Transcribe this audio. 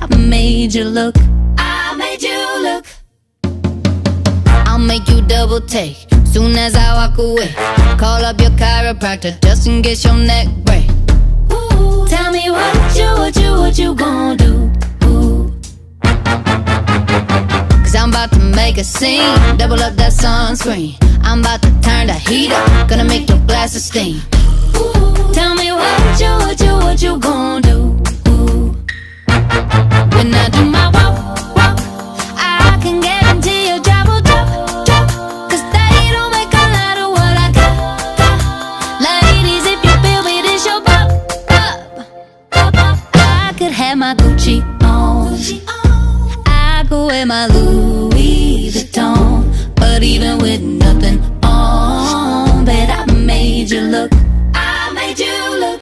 made you look. I made you look. I'll make you double take soon as I walk away. Call up your chiropractor just in case your neck break. Ooh, tell me what you gon' do? Ooh. Cause I'm about to make a scene. Double up that sunscreen. I'm about to turn the heat up. Gonna make your glasses steam. Ooh, tell me what you gon' do? Ooh. When I do my walk, I can guarantee your job will drop. Cause they don't make a lot of what I got. Ladies, if you feel me, this your pop. I could have my Gucci on, I could wear my Louis Vuitton, but even with nothing